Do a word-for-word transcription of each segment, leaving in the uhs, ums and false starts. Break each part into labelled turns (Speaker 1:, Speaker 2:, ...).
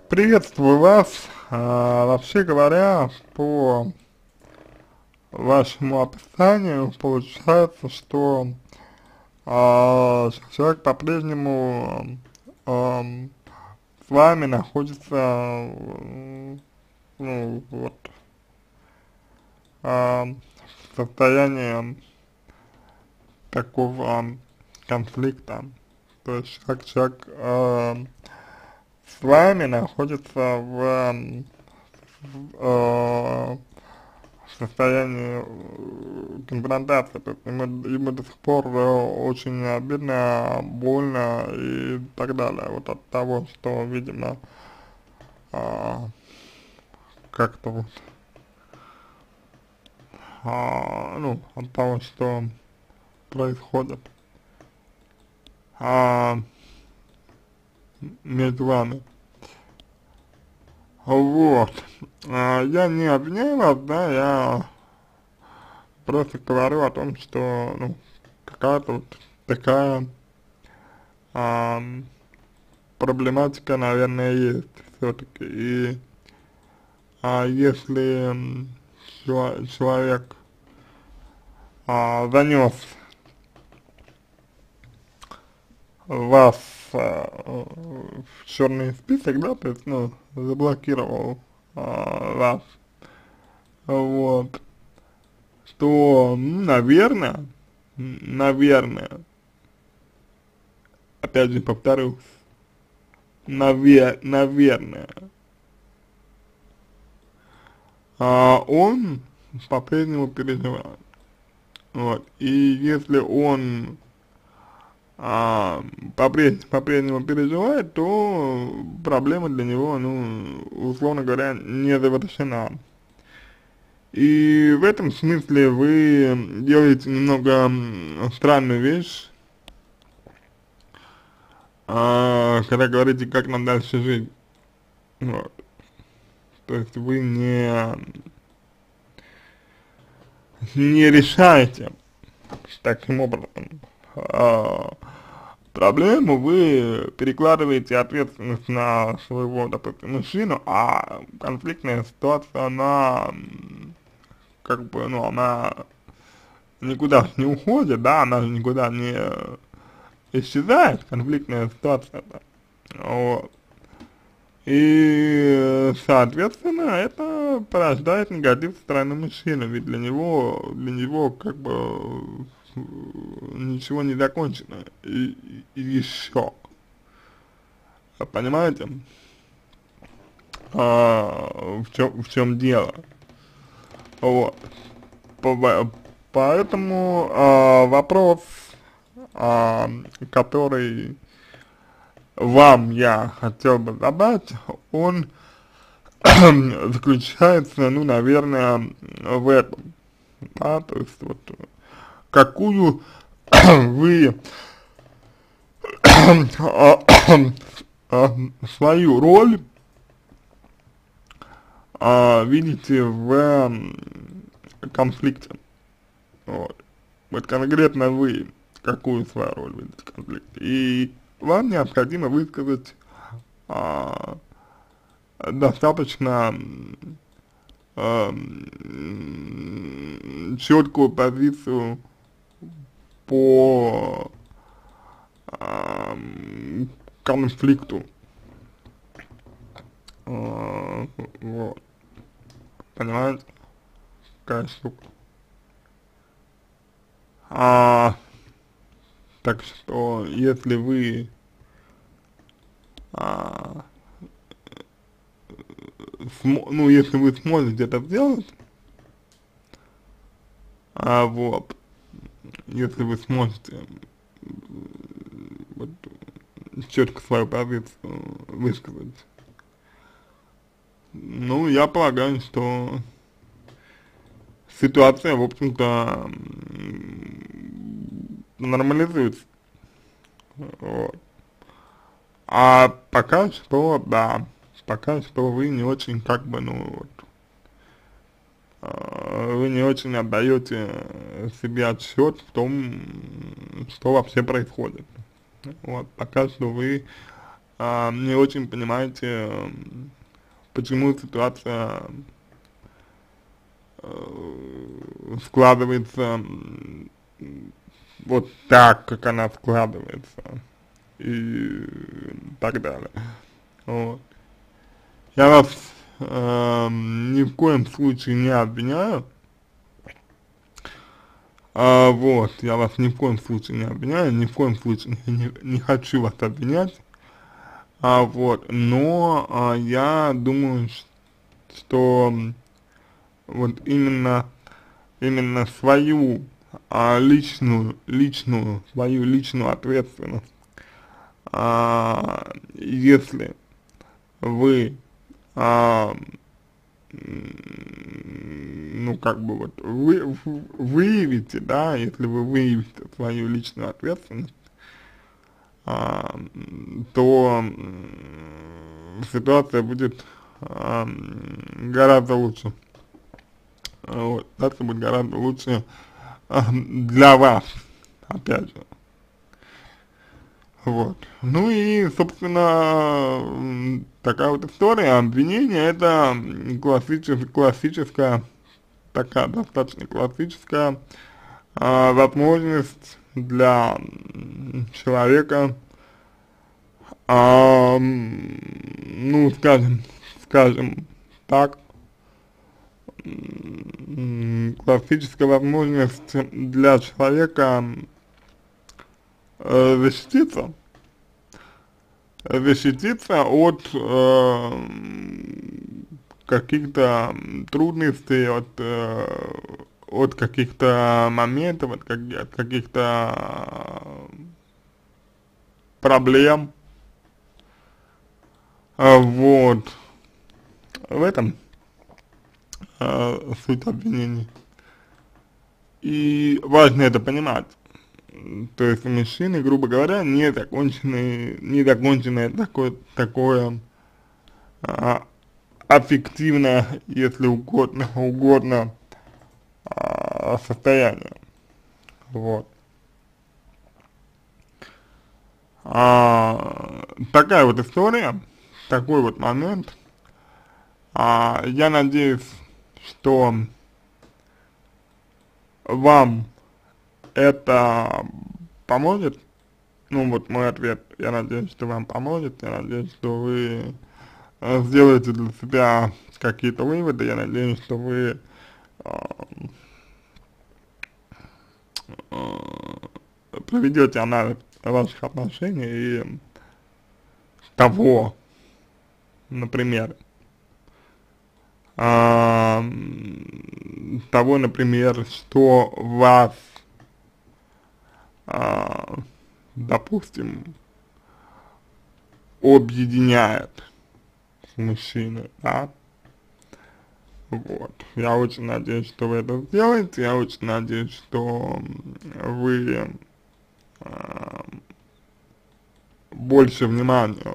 Speaker 1: Приветствую вас. А, вообще говоря, по вашему описанию получается, что а, человек по-прежнему ам, с вами находится, м, ну, вот, ам, в состоянии такого конфликта. То есть как человек ам, с вами находится в, ам, в, в состоянии э, конфронтации, то есть ему, ему до сих пор э, очень обидно, больно и так далее, вот от того, что, видимо, а, как-то вот, а, ну, от того, что происходит а, между вами. Вот. А, я не обвиняю вас, да, я просто говорю о том, что, ну, какая-то вот такая а, проблематика, наверное, есть все-таки. И а, если м, чела- человек а, занес вас а, в черный список, да, то есть, ну, заблокировал а, вас, вот, то, ну, наверное, м, наверное, опять же повторюсь, наве наверное, а, он по-прежнему переживает. Вот. И если он а, попрежнему, по-прежнему переживает, то проблема для него, ну, условно говоря, не завершена. И в этом смысле вы делаете немного м, странную вещь, а, когда говорите, как нам дальше жить. Вот. То есть вы не, не решаете таким образом а, проблему, вы перекладываете ответственность на своего, допустим, мужчину, а конфликтная ситуация, она, м, как бы, ну, она никуда не уходит, да, она же никуда не исчезает, конфликтная ситуация, да, вот. И, соответственно, это порождает негатив со стороны мужчины, ведь для него, для него, как бы, ничего не закончено, и, и еще, понимаете, а, в чем, в чем дело, вот, По- поэтому а, вопрос, а, который вам я хотел бы задать, он заключается, ну, наверное, в этом, да, то есть вот какую вы а, а, свою роль а, видите в м, конфликте, вот. Вот конкретно вы какую свою роль видите в конфликте, и вам необходимо высказать а, достаточно четкую позицию по ам, конфликту, а, вот, понимаете, какая штука. А, так что, если вы, а, смо ну, если вы сможете это сделать, а, вот, если вы сможете вот, четко свою позицию высказать, ну, я полагаю, что ситуация, в общем-то, нормализуется, вот. А пока что, да, пока что вы не очень, как бы, ну, вот, а, вы не очень отдаете себе отчет в том, что вообще происходит. Вот, пока что вы а, не очень понимаете, э, почему ситуация э, складывается м, вот так, как она складывается, и так далее. Вот. Я вас э, ни в коем случае не обвиняю, а, вот, я вас ни в коем случае не обвиняю, ни в коем случае не, не хочу вас обвинять, а, вот, но а, я думаю, ш- что вот именно, именно свою а, личную, личную, свою личную ответственность, а, если вы, а, м, ну, как бы вот, вы, в- выявите, да, если вы выявите свою личную ответственность, а, м, то м, ситуация будет а, м, гораздо лучше. А, Вот, ситуация будет гораздо лучше а, для вас, опять же. Вот. Ну и, собственно, м, такая вот история. Обвинение — это классическая, классическая, такая достаточно классическая а, возможность для м, человека, а, м, ну, скажем, скажем так, м, классическая возможность для человека э, защититься, защититься от э, каких-то трудностей, от, э, от каких-то моментов, от, как, от каких-то проблем, а, вот, в этом э, суть обвинений. И важно это понимать. То есть у мужчины, грубо говоря, не законченный, не законченное такое, такое а, аффективное, если угодно, угодно а, состояние. Вот. А, такая вот история, такой вот момент. А, я надеюсь, что вам это поможет. Ну вот мой ответ, я надеюсь, что вам поможет, я надеюсь, что вы э, сделаете для себя какие-то выводы, я надеюсь, что вы э, э, проведете анализ ваших отношений и того, например, а, м, того, например, что вас, а, допустим, объединяет с мужчиной, да, вот. Я очень надеюсь, что вы это сделаете, я очень надеюсь, что м, вы а, больше внимания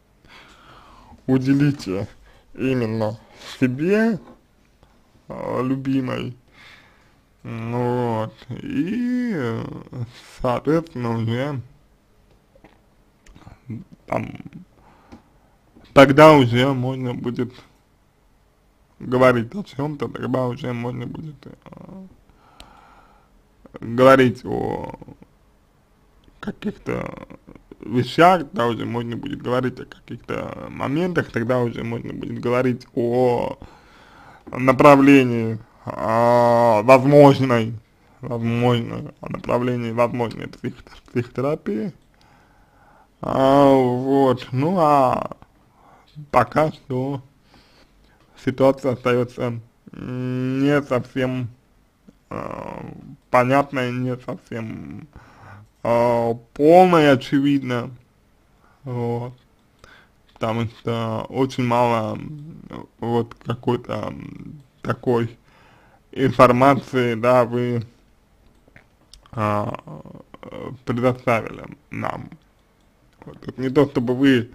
Speaker 1: уделите именно себе, а, любимой, ну вот, и, э, соответственно, уже там, тогда уже можно будет говорить о чем-то, тогда уже можно будет э, говорить о каких-то вещах, тогда уже можно будет говорить о каких-то моментах, тогда уже можно будет говорить о направлении а, возможной, возможно, о направлении возможной псих, психотерапии. А, вот, ну а пока что ситуация остается не совсем э, понятной, не совсем э, полной, очевидно, вот, потому что очень мало м, вот какой-то м, такой информации, да, вы а, э, предоставили нам. Вот, это не то, чтобы вы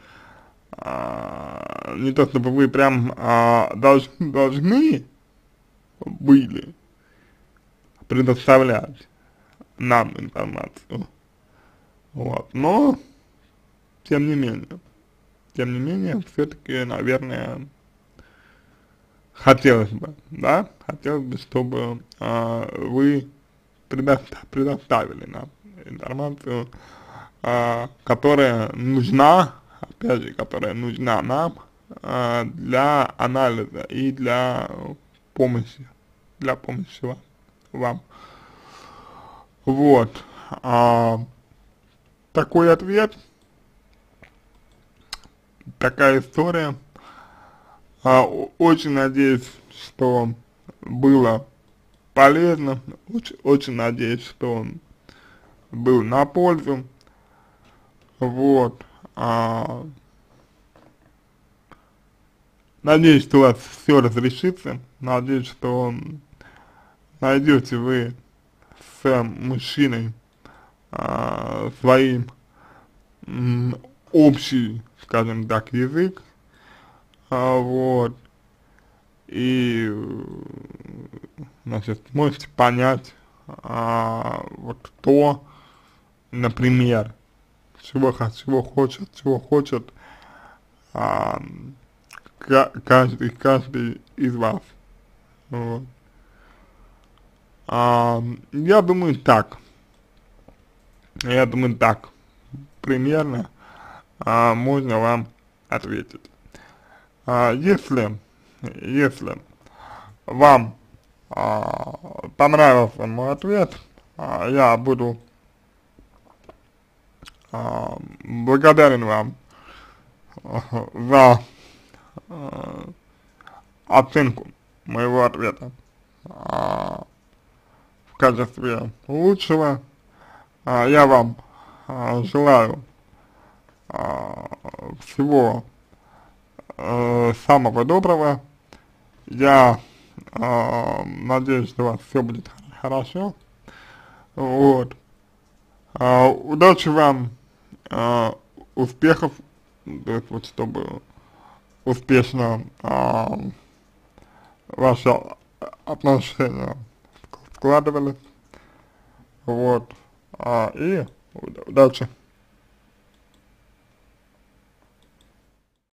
Speaker 1: а, не то, чтобы вы прям а, долж, должны были предоставлять нам информацию, вот, но, тем не менее, тем не менее, все-таки, наверное, хотелось бы, да, хотелось бы, чтобы э, вы предоста предоставили нам информацию, э, которая нужна, опять же, которая нужна нам э, для анализа и для помощи, для помощи вам. вам. Вот. А, такой ответ, такая история. А, очень надеюсь, что было полезно, очень, очень надеюсь, что он был на пользу. Вот. А, надеюсь, что у вас все разрешится. Надеюсь, что найдете вы с мужчиной а, своим м, общий, скажем так, язык. А, вот. И, значит, можете понять, а, вот кто, например, чего, чего хочет, чего хочет а, каждый, каждый из вас. Вот. А, я думаю так, я думаю так, примерно а, можно вам ответить. А, если, если вам а, понравился мой ответ, а, я буду а, благодарен вам а, за а, оценку моего ответа а, в качестве лучшего. А, я вам а, желаю а, всего а, самого доброго. Я а, надеюсь, что у вас все будет хорошо. Вот. А, удачи вам, а, успехов, то есть вот чтобы успешно а, ваши отношения складывались. Вот. А, и удачи.